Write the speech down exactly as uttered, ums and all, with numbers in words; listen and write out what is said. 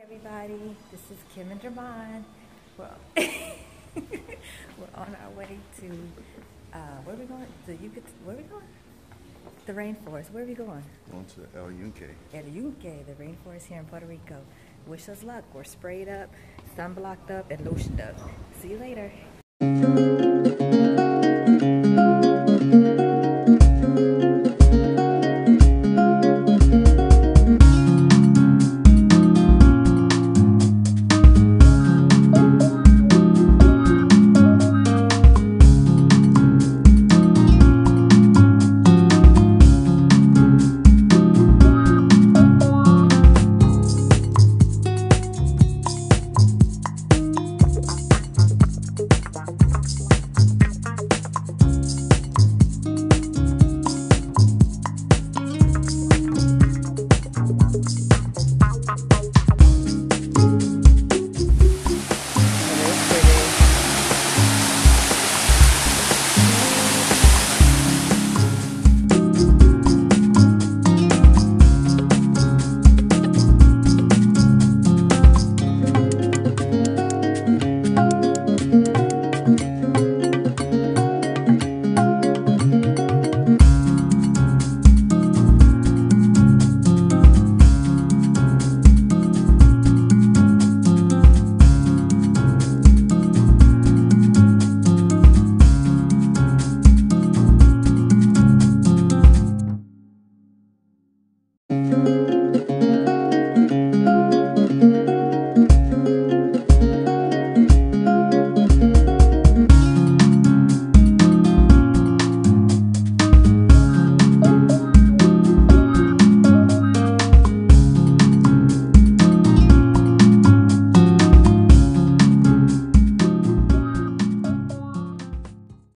Everybody, this is Kim and Jermon. We're, we're on our way to, uh, where are we going? The Yucatan, where are we going? The rainforest. Where are we going? Going to El Yunque. El Yunque, the rainforest here in Puerto Rico. Wish us luck. We're sprayed up, sunblocked up, and lotioned up. See you later.